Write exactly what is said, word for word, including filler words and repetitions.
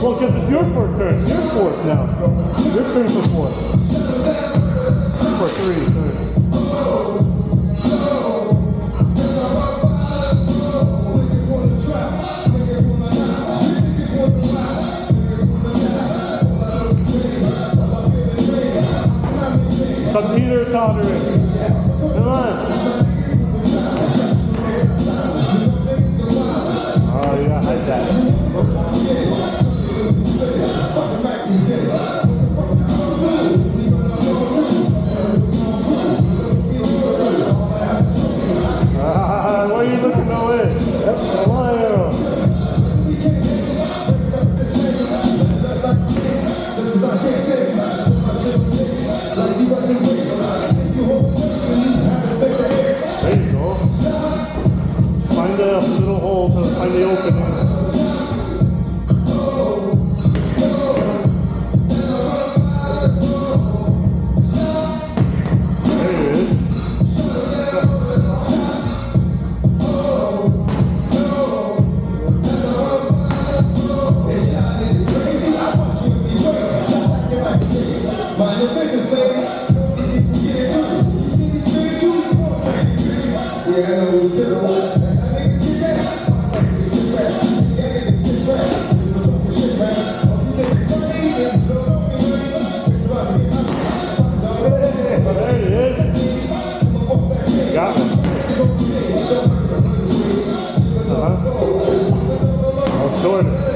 Well, because it's your fourth turn. It's your fourth now. Your turn for fourth. For three. Sorry. Some teeter tottering. Come on. Oh, yeah, I had that. Ah, where are you looking to go in? Come on, arrow. There you go. Find a little hole to find the opening. Jordan.